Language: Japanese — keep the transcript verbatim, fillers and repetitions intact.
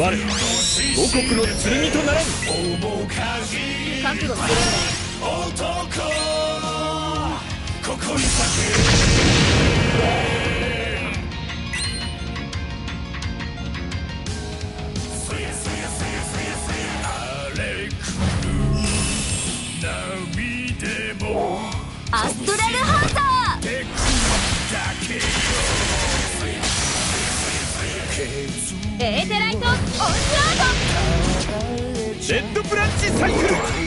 五国の剣とならん。 覚悟するんだ。 ここに咲アストラルハンター。エーテライトオンスラート。 レッドブランチサイクル。